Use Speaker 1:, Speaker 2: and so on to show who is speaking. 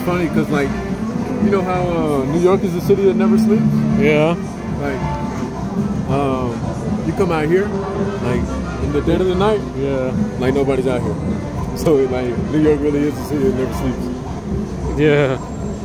Speaker 1: funny because, like, you know how New York is the city that never sleeps?
Speaker 2: Yeah.
Speaker 1: Like, you come out here, like, in the dead of the night,
Speaker 2: Yeah.
Speaker 1: like, nobody's out here. So, like, New York really is the city that never sleeps.
Speaker 2: Yeah.